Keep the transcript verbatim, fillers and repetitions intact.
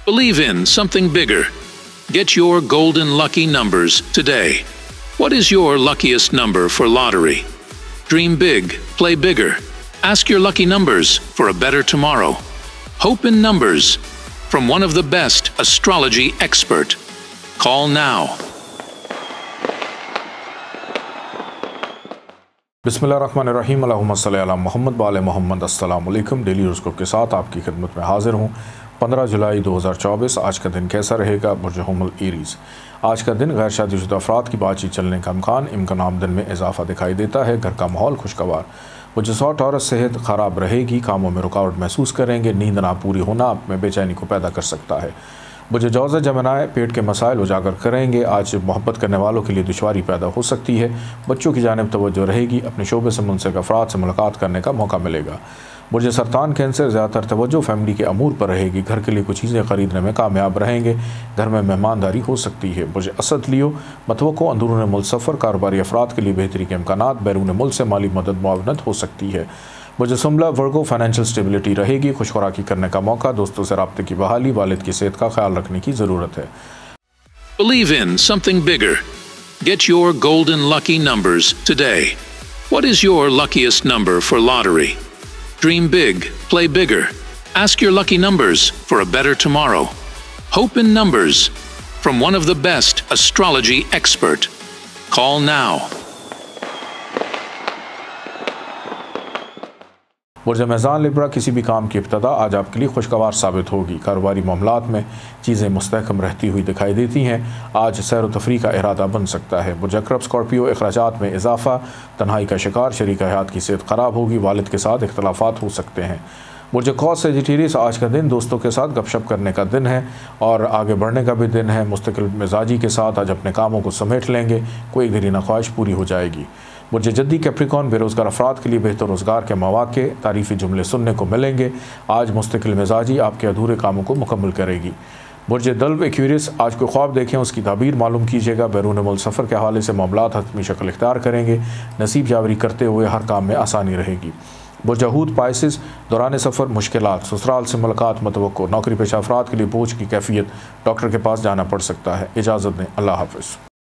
Believe in something bigger. Get your golden lucky numbers today. What is your luckiest number for lottery? Dream big, play bigger. Ask your lucky numbers for a better tomorrow. Hope in numbers from one of the best astrology expert. Call now. बिस्मिल्लाहिर्रहमानिर्रहीम अल्लाहुम्मा सल्ली अला मोहम्मद व आले मोहम्मद। अस्सलाम वालेकुम। Daily news के साथ आपकी खिदमत में हाजिर हूँ। पंद्रह जुलाई दो हज़ार चौबीस आज का दिन कैसा रहेगा? बुर्ज हुमल एरीज़। आज का दिन गैर शादीशुदा अफराद की बातचीत चलने का इम्कान इम्कान आमदन में इजाफा दिखाई देता है। घर का माहौल खुशगवार। बुर्ज सौर टॉरस सेहत ख़राब रहेगी, कामों में रुकावट महसूस करेंगे, नींद ना पूरी होना आप में बेचैनी को पैदा कर सकता है। बुर्ज जौज़ा जमनाए पेट के मसाइल उजागर करेंगे। आज मोहब्बत करने वालों के लिए दुश्वारी पैदा हो सकती है। बच्चों की जानिब तवज्जो रहेगी। अपने शोबे से मुंसलिक अफराद से मुलाकात करने का मौका मिलेगा। बुर्ज सरतान कैंसर ज़्यादातर तवज्जो फैमिली के अमूर पर रहेगी। घर के लिए कुछ चीज़ें ख़रीदने में कामयाब रहेंगे। घर में मेहमानदारी हो सकती है। बुर्ज असद लियो मतवक्को अंदरून मुल्क सफ़र कारोबारी अफराद के लिए बेहतरी के इम्कानात, बैरून मुल्क से माली मदद मुआवनत हो सकती है। बुर्ज सुमला वर्गो फाइनेंशियल स्टेबिलिटी रहेगी। खुशखुराकी करने का मौका, दोस्तों से राब्ते की बहाली, वालिद की सेहत का ख्याल रखने की ज़रूरत है। Believe in something bigger. Get your golden lucky numbers today. What is your luckiest number for lottery? Dream big, play bigger. Ask your lucky numbers for a better tomorrow. Hope in numbers from one of the best astrology expert. Call now. बुर्ज मेज़ान Libra किसी भी काम की इब्तदा आज आपके लिए खुशगवार साबित होगी। कारोबारी मामलात में चीज़ें मुस्तहकम रहती हुई दिखाई देती हैं। आज सैर व तफरीह का इरादा बन सकता है। बुर्ज अक़रब स्कॉर्पियो अखराजात में इजाफा, तन्हाई का शिकार, शरीक हयात की सेहत ख़राब होगी, वालिद के साथ इख्तलाफात हो सकते हैं। बुर्ज कौस सेजिटेरियस आज का दिन दोस्तों के साथ गपशप करने का दिन है और आगे बढ़ने का भी दिन है। मुस्तकिल मिजाजी के साथ आज अपने कामों को समेट लेंगे। कोई देरीना ख्वाहिश पूरी हो जाएगी। बुर्ज जद्दी कैप्रिकॉन बेरोज़गार अफराद के लिए बेहतर रोज़गार के मौक़े, तारीफ़ी जुमले सुनने को मिलेंगे। आज मुस्तकिल मिजाजी आपके अधूरे कामों को मुकम्मल करेगी। बुर्ज दल्व एक्वेरियस आज कोई ख्वाब देखें उसकी ताबीर मालूम कीजिएगा। बैरून मुल्क सफ़र के हवाले से मामलात हतमी शक्ल इख्तियार करेंगे। नसीब जावरी करते हुए हर काम में आसानी रहेगी। बुर्ज हूत पाइसिस दौरान सफ़र मुश्किलात, ससुराल से मुलाकात मतवक्को, नौकरी पेशा अफराद के लिए बोझ की कैफियत, डॉक्टर के पास जाना पड़ सकता है। इजाज़त दें। अल्लाह हाफ़िज़।